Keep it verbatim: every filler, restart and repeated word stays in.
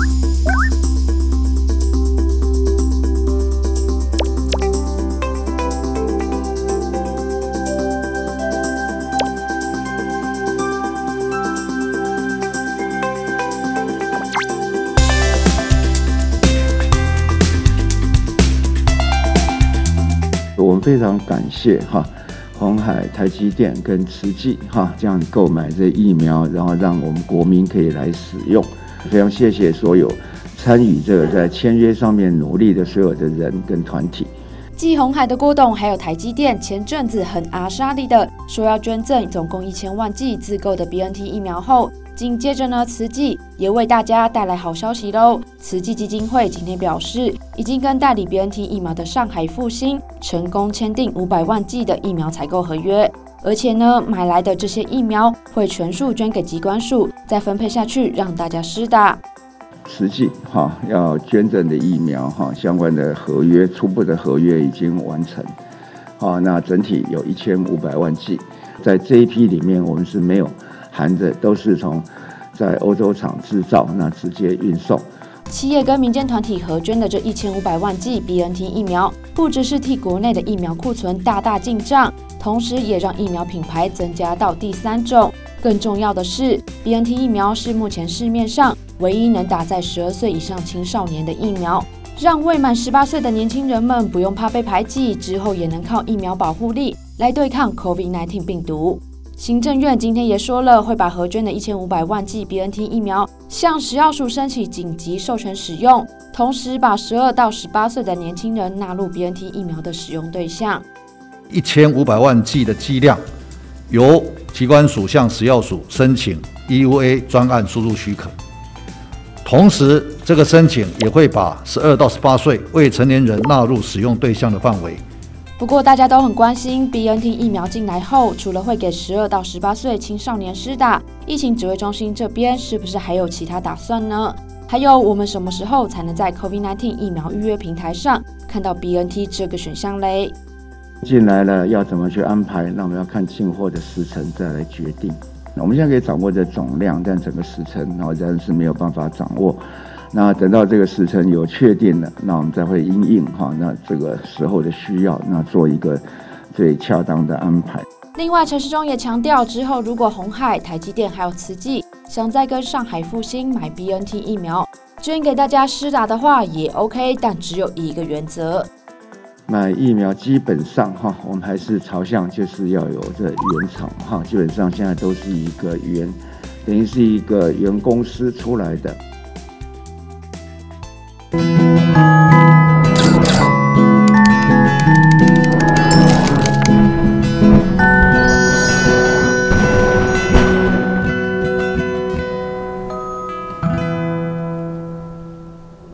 我们非常感谢哈鸿海、台积电跟慈济哈这样购买这疫苗，然后让我们国民可以来使用。非常谢谢所有参与这个在签约上面努力的所有的人跟团体。 继鸿海的郭董还有台积电前阵子很阿莎力的说要捐赠总共一千万剂自购的 B N T 疫苗后，紧接着呢，慈济也为大家带来好消息喽。慈济基金会今天表示，已经跟代理 B N T 疫苗的上海复星成功签订五百万剂的疫苗采购合约，而且呢，买来的这些疫苗会全数捐给疾管署，再分配下去让大家施打。 慈济哈要捐赠的疫苗哈相关的合约初步的合约已经完成，好，那整体有一千五百万剂，在这一批里面我们是没有含着，都是从在欧洲厂制造，那直接运送。 企业跟民间团体合捐的这一千五百万剂 B N T 疫苗，不只是替国内的疫苗库存大大进账，同时也让疫苗品牌增加到第三种。更重要的是 ，B N T 疫苗是目前市面上唯一能打在十二岁以上青少年的疫苗，让未满十八岁的年轻人们不用怕被排挤，之后也能靠疫苗保护力来对抗 COVID 十九 病毒。行政院今天也说了，会把核捐的一千五百万剂 B N T 疫苗向食药署申请紧急授权使用，同时把十二到十八岁的年轻人纳入 B N T 疫苗的使用对象。 一千五百万剂的剂量，由疾管署向食药署申请 E U A 专案输入许可，同时这个申请也会把十二到十八岁未成年人纳入使用对象的范围。 不过大家都很关心 B N T 疫苗进来后，除了会给十二到十八岁青少年施打，疫情指挥中心这边是不是还有其他打算呢？还有我们什么时候才能在 COVID 十九 疫苗预约平台上看到 B N T 这个选项嘞？ 进来了要怎么去安排？那我们要看进货的时程再来决定。我们现在可以掌握这总量，但整个时程然后仍是没有办法掌握。那等到这个时程有确定了，那我们再会因应哈，那这个时候的需要，那做一个最恰当的安排。 另外，陈时中也强调，之后如果鸿海、台积电还有慈济想再跟上海复星买 B N T 疫苗，捐给大家施打的话也 OK， 但只有一个原则。 买疫苗基本上哈，我们还是朝向就是要有这原厂哈，基本上现在都是一个原，等于是一个原公司出来的。